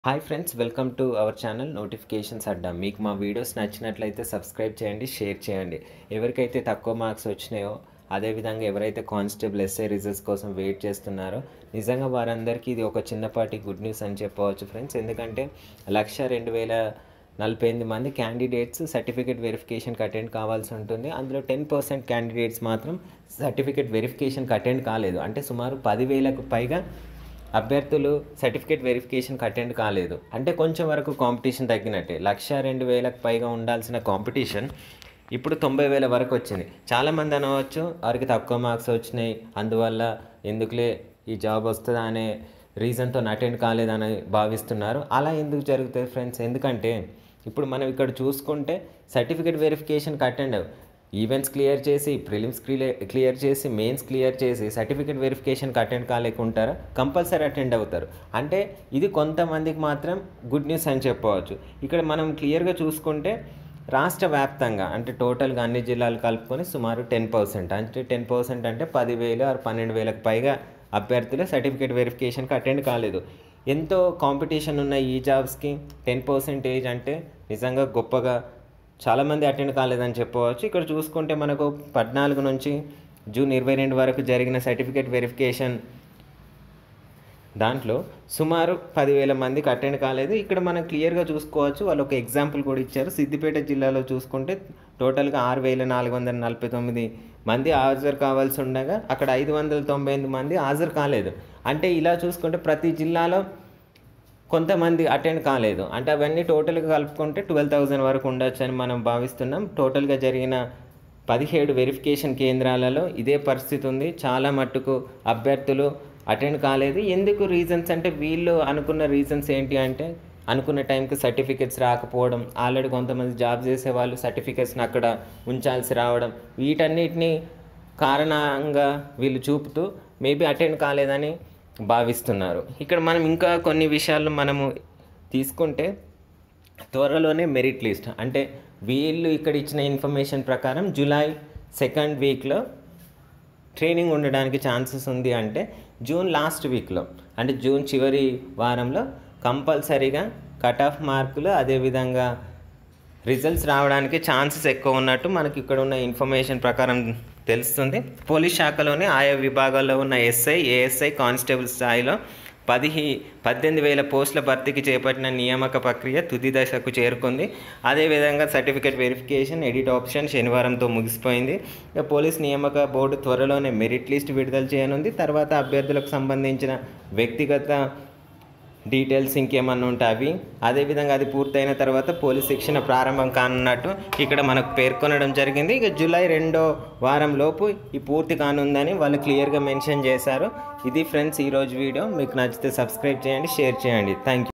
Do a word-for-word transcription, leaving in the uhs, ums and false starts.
Hi friends, welcome to our channel notifications అడ్డా. మీకు మా వీడియోస్ నచ్చినట్లయితే సబ్స్క్రైబ్ చేయండి, షేర్ చేయండి. ఎవరికైతే తక్కువ మార్క్స్ వచ్చినాయో, అదేవిధంగా ఎవరైతే కానిస్టేబుల్ ఎస్ఐ రిజల్ట్స్ కోసం వెయిట్ చేస్తున్నారో, నిజంగా వారందరికీ ఇది ఒక చిన్నపాటి గుడ్ న్యూస్ అని చెప్పవచ్చు ఫ్రెండ్స్. ఎందుకంటే లక్ష రెండు వేల నలభై ఎనిమిది మంది క్యాండిడేట్స్ సర్టిఫికేట్ వెరిఫికేషన్కి అటెండ్ కావాల్సి ఉంటుంది. అందులో టెన్ పర్సెంట్ క్యాండిడేట్స్ మాత్రం సర్టిఫికేట్ వెరిఫికేషన్కి అటెండ్ కాలేదు. అంటే సుమారు పదివేలకు పైగా అభ్యర్థులు సర్టిఫికేట్ వెరిఫికేషన్కి అటెండ్ కాలేదు. అంటే కొంచెం వరకు కాంపిటీషన్ తగ్గినట్టే. లక్ష రెండు వేలకు పైగా ఉండాల్సిన కాంపిటీషన్ ఇప్పుడు తొంభై వేల వరకు వచ్చింది. చాలామంది అనవచ్చు, వారికి తక్కువ మార్క్స్ వచ్చినాయి, అందువల్ల ఎందుకులే ఈ జాబ్ వస్తుందా అనే రీజన్తో అటెండ్ కాలేదని భావిస్తున్నారు. అలా ఎందుకు జరుగుతుంది ఫ్రెండ్స్? ఎందుకంటే ఇప్పుడు మనం ఇక్కడ చూసుకుంటే సర్టిఫికేట్ వెరిఫికేషన్కి అటెండ్ ఈవెంట్స్ క్లియర్ చేసి, ప్రిలిమ్స్ క్లియర్ క్లియర్ చేసి, మెయిన్స్ క్లియర్ చేసి సర్టిఫికేట్ వెరిఫికేషన్కి అటెండ్ కాలేకుంటారా? కంపల్సరీ అటెండ్ అవుతారు. అంటే ఇది కొంతమందికి మాత్రం గుడ్ న్యూస్ అని చెప్పవచ్చు. ఇక్కడ మనం క్లియర్గా చూసుకుంటే రాష్ట్ర వ్యాప్తంగా అంటే టోటల్గా అన్ని జిల్లాలు కలుపుకొని సుమారు టెన్ పర్సెంట్ అంటే టెన్ పర్సెంట్ అంటే పదివేలు ఆరు పన్నెండు వేలకు పైగా అభ్యర్థులు సర్టిఫికేట్ వెరిఫికేషన్కి అటెండ్ కాలేదు. ఎంతో కాంపిటీషన్ ఉన్న ఈ జాబ్స్కి టెన్ పర్సెంటేజ్ అంటే నిజంగా గొప్పగా చాలామంది అటెండ్ కాలేదని చెప్పవచ్చు. ఇక్కడ చూసుకుంటే మనకు పద్నాలుగు నుంచి జూన్ ఇరవై రెండు వరకు జరిగిన సర్టిఫికేట్ వెరిఫికేషన్ దాంట్లో సుమారు పదివేల మందికి అటెండ్ కాలేదు. ఇక్కడ మనం క్లియర్గా చూసుకోవచ్చు. వాళ్ళు ఒక ఎగ్జాంపుల్ కూడా ఇచ్చారు. సిద్దిపేట జిల్లాలో చూసుకుంటే టోటల్గా ఆరు వేల నాలుగు వందల నలభై తొమ్మిది మంది హాజరు కావాల్సి ఉండగా అక్కడ ఐదు వందల తొంభై ఎనిమిది మంది హాజరు కాలేదు. అంటే ఇలా చూసుకుంటే ప్రతి జిల్లాలో కొంతమంది అటెండ్ కాలేదు. అంటే అవన్నీ టోటల్గా కలుపుకుంటే ట్వెల్వ్ థౌజండ్ వరకు ఉండొచ్చు అని మనం భావిస్తున్నాం. టోటల్గా జరిగిన పదిహేడు వెరిఫికేషన్ కేంద్రాలలో ఇదే పరిస్థితి ఉంది. చాలా మట్టుకు అభ్యర్థులు అటెండ్ కాలేదు. ఎందుకు రీజన్స్ అంటే వీళ్ళు అనుకున్న రీజన్స్ ఏంటి అంటే అనుకున్న టైంకి సర్టిఫికెట్స్ రాకపోవడం, ఆల్రెడీ కొంతమంది జాబ్ చేసే వాళ్ళు సర్టిఫికెట్స్ని అక్కడ ఉంచాల్సి రావడం, వీటన్నిటిని కారణంగా వీళ్ళు చూపుతూ మేబీ అటెండ్ కాలేదని భావిస్తున్నారు. ఇక్కడ మనం ఇంకా కొన్ని విషయాలు మనము తీసుకుంటే త్వరలోనే మెరిట్ లిస్ట్ అంటే వీళ్ళు ఇక్కడ ఇచ్చిన ఇన్ఫర్మేషన్ ప్రకారం జూలై సెకండ్ వీక్లో ట్రైనింగ్ ఉండడానికి ఛాన్సెస్ ఉంది. అంటే జూన్ లాస్ట్ వీక్లో అంటే జూన్ చివరి వారంలో కంపల్సరీగా కట్ ఆఫ్ మార్కులు అదేవిధంగా రిజల్ట్స్ రావడానికి ఛాన్సెస్ ఎక్కువ ఉన్నట్టు మనకి ఇక్కడ ఉన్న ఇన్ఫర్మేషన్ ప్రకారం తెలుస్తుంది. పోలీస్ శాఖలోనే ఆయా విభాగాల్లో ఉన్న ఎస్ఐ, ఏఎస్ఐ, కానిస్టేబుల్ స్థాయిలో పదిహి పద్దెనిమిది వేల పోస్టుల భర్తీకి చేపట్టిన నియామక ప్రక్రియ తుది దశకు చేరుకుంది. అదేవిధంగా సర్టిఫికేట్ వెరిఫికేషన్ ఎడిట్ ఆప్షన్ శనివారంతో ముగిసిపోయింది. ఇక పోలీస్ నియామక బోర్డు త్వరలోనే మెరిట్ లిస్ట్ విడుదల చేయనుంది. తర్వాత అభ్యర్థులకు సంబంధించిన వ్యక్తిగత డీటెయిల్స్ ఇంకేమన్నా ఉంటే అవి, అదేవిధంగా అది పూర్తయిన తర్వాత పోలీస్ శిక్షణ ప్రారంభం కానున్నట్టు ఇక్కడ మనకు పేర్కొనడం జరిగింది. ఇక జూలై రెండో వారం లోపు ఈ పూర్తి కానుందని వాళ్ళు క్లియర్గా మెన్షన్ చేశారు. ఇది ఫ్రెండ్స్ ఈరోజు వీడియో. మీకు నచ్చితే సబ్స్క్రైబ్ చేయండి, షేర్ చేయండి. Thank you.